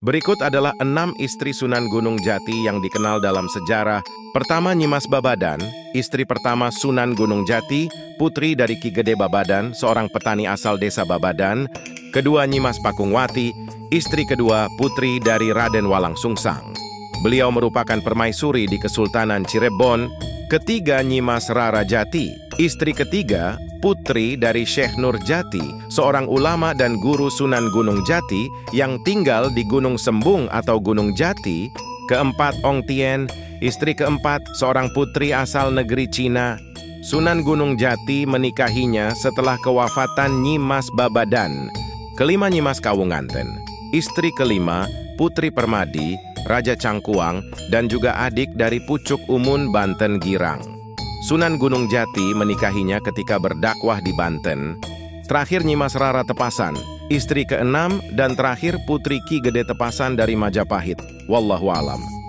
Berikut adalah 6 istri Sunan Gunung Jati yang dikenal dalam sejarah. Pertama, Nyimas Babadan, istri pertama Sunan Gunung Jati, putri dari Ki Gede Babadan, seorang petani asal desa Babadan. Kedua, Nyimas Pakungwati, istri kedua putri dari Raden Walang Sungsang. Beliau merupakan permaisuri di Kesultanan Cirebon. Ketiga, Nyimas Rara Jati, istri ketiga, putri dari Syekh Nur Jati, seorang ulama dan guru Sunan Gunung Jati yang tinggal di Gunung Sembung atau Gunung Jati. Keempat, Ong Tien, istri keempat, seorang putri asal negeri Cina. Sunan Gunung Jati menikahinya setelah kewafatan Nyimas Babadan. Kelima, Nyimas Kawunganten, istri kelima, Putri Permadi, Raja Cangkuang, dan juga adik dari Pucuk Umun Banten Girang. Sunan Gunung Jati menikahinya ketika berdakwah di Banten. Terakhir, Nyimas Rara Tepasan, istri keenam, dan terakhir Putri Ki Gede Tepasan dari Majapahit. Wallahu alam.